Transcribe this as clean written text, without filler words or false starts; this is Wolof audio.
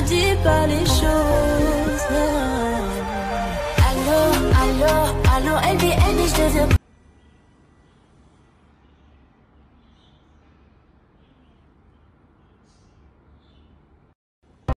dis pas les choses. Allô, allô, allô, LDN et je deviens